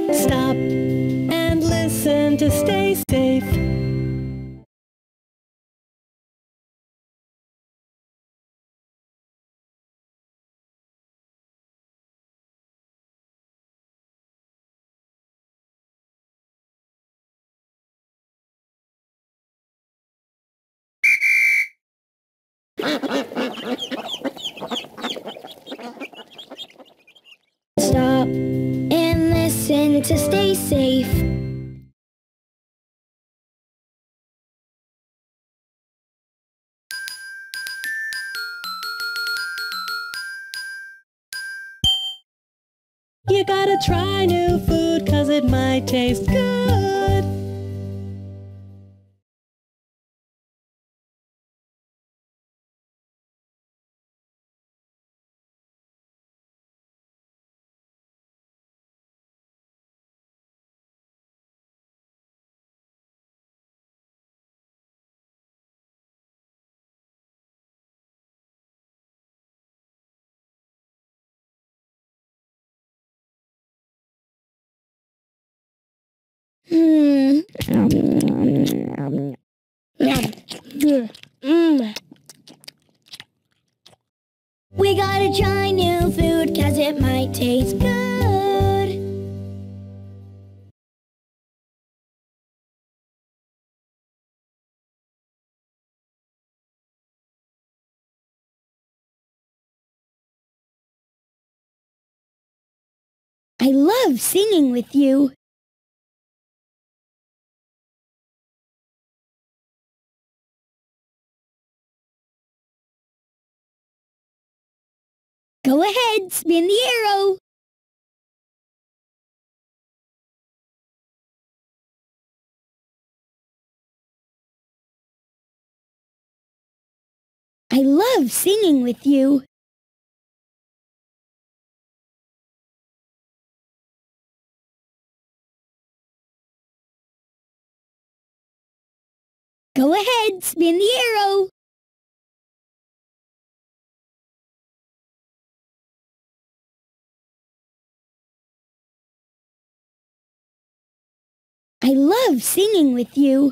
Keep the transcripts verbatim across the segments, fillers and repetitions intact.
Stop and listen to stay safe. Stop and listen to stay safe. You gotta try new food 'cause it might taste good. Hmm. Mm. We gotta try new food 'cause it might taste good. I love singing with you. Go ahead, spin the arrow. I love singing with you. Go ahead, spin the arrow. I love singing with you.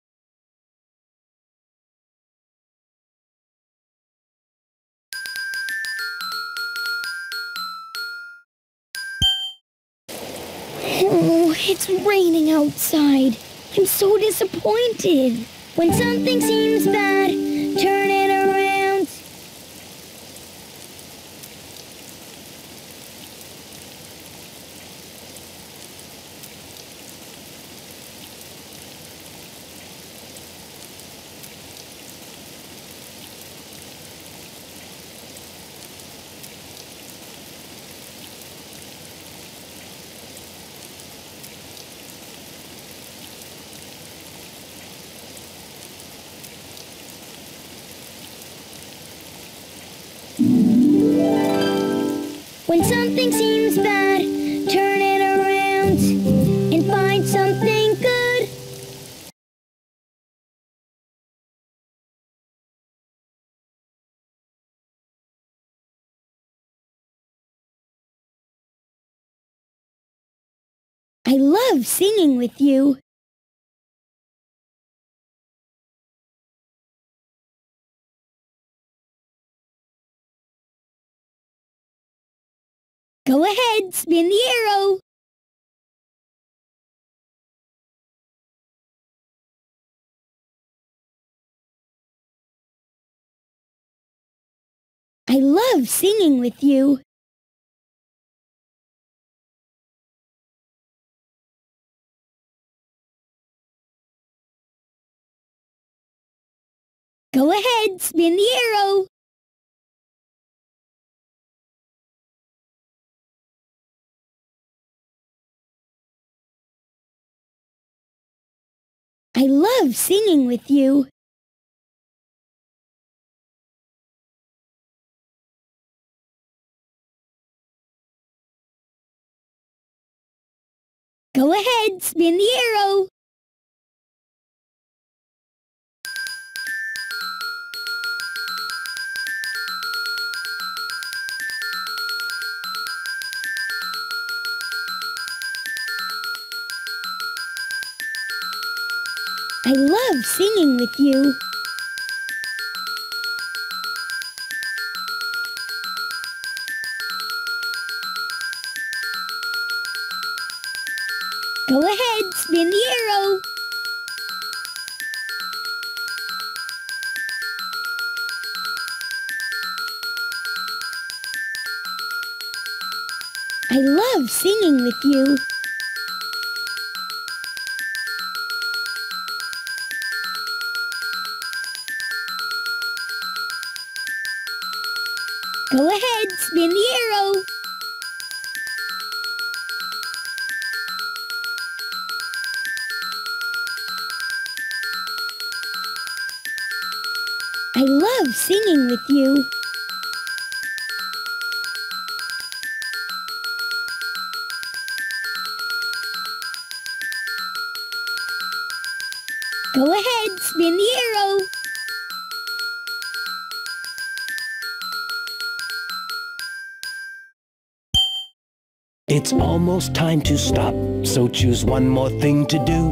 Oh, it's raining outside. I'm so disappointed. When something seems bad, turn it around. When something seems bad, turn it around and find something good. I love singing with you. Go ahead, spin the arrow. I love singing with you. Go ahead, spin the arrow. I love singing with you. Go ahead, spin the arrow. I love singing with you. Go ahead, spin the arrow. I love singing with you. Go ahead, spin the arrow. I love singing with you. Go ahead, spin the arrow. It's almost time to stop, so choose one more thing to do.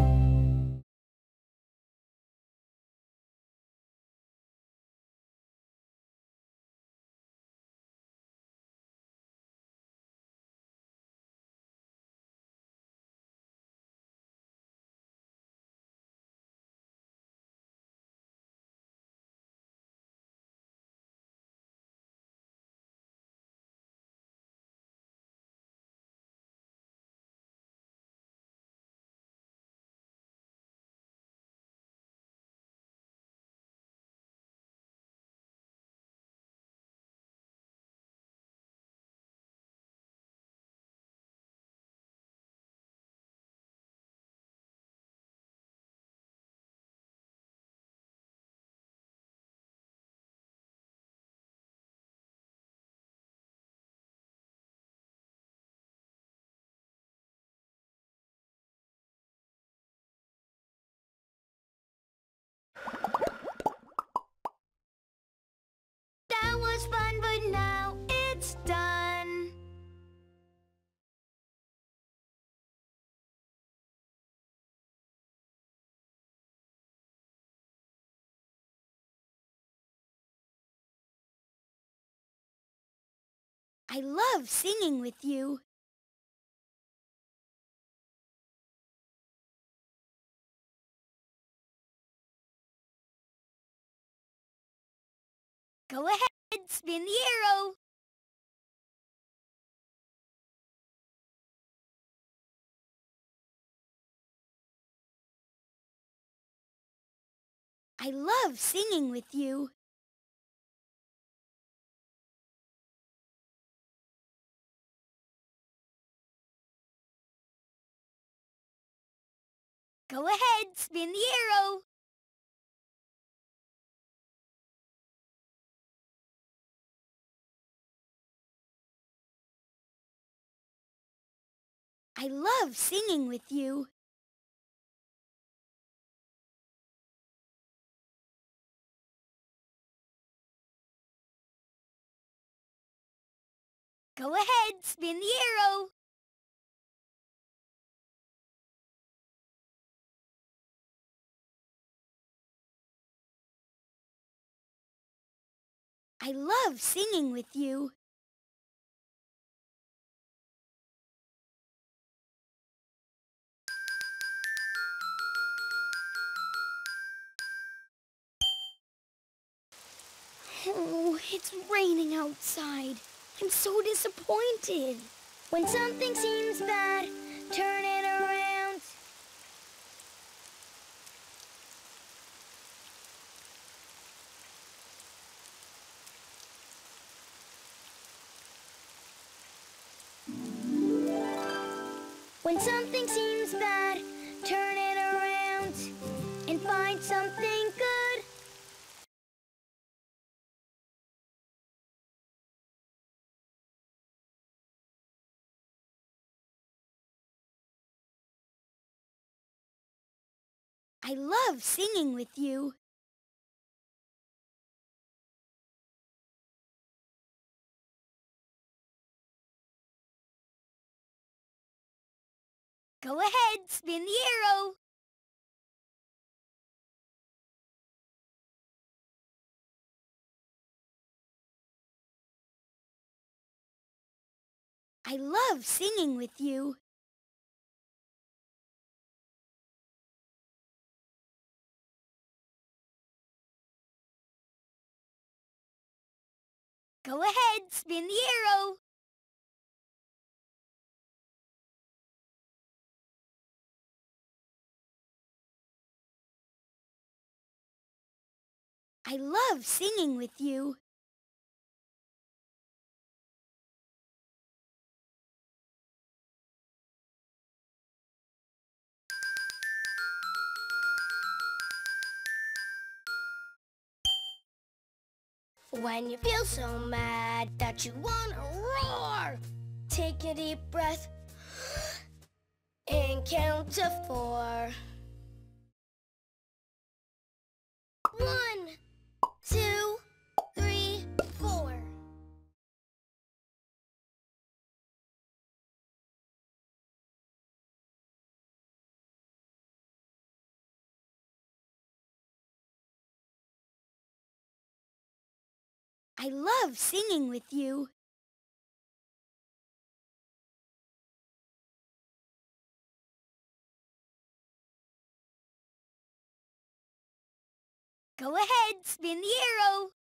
That was fun, but now it's done. I love singing with you. Go ahead, spin the arrow. I love singing with you. Go ahead, spin the arrow. I love singing with you. Go ahead, spin the arrow. I love singing with you. Oh, it's raining outside. I'm so disappointed. When something seems bad, turn it around. When something seems bad, turn it around and find something good. I love singing with you. Go ahead, spin the arrow. I love singing with you. Go ahead, spin the arrow. I love singing with you. When you feel so mad that you wanna roar, take a deep breath and count to four. One, two, three, four. I love singing with you. Go ahead, spin the arrow.